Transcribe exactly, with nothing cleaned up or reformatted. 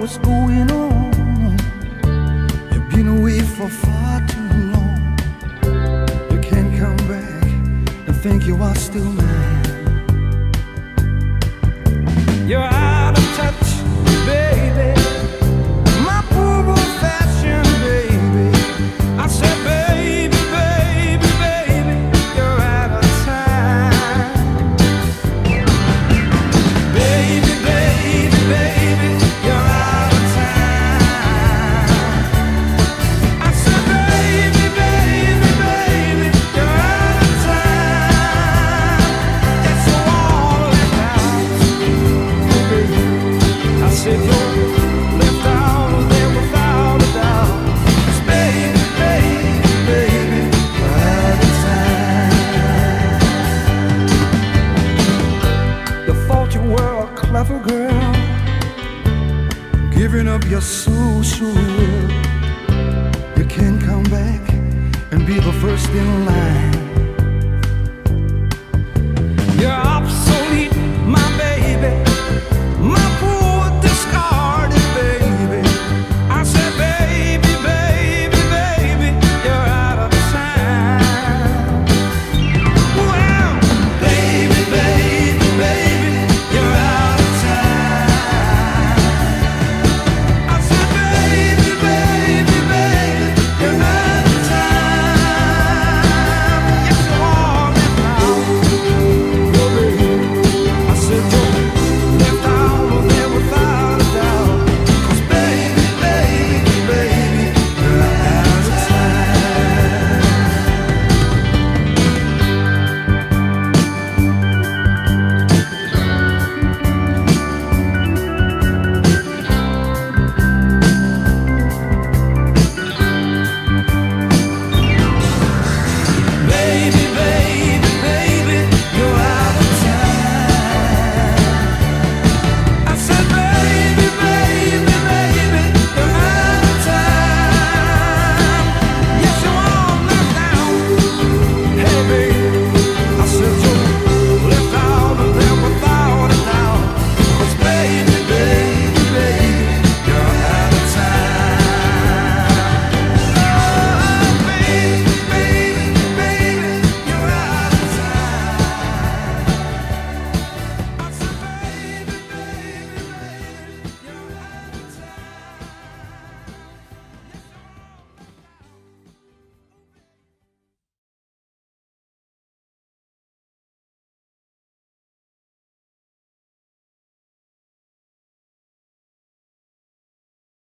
what's going on. You've been away for far too long. You can't come back and think you are still mine. You're out of touch, baby. My poor old-fashioned baby. I said, baby, baby, baby, you're out of time. Baby, baby, baby, you're out of time. I said, baby, baby, baby, you're out of time. It's so all left out, baby. I said, you're left out of there without a doubt. It's baby, baby, baby, you're out of time. You thought you were a clever girl, giving up your social will. You can't come back and be the first in line.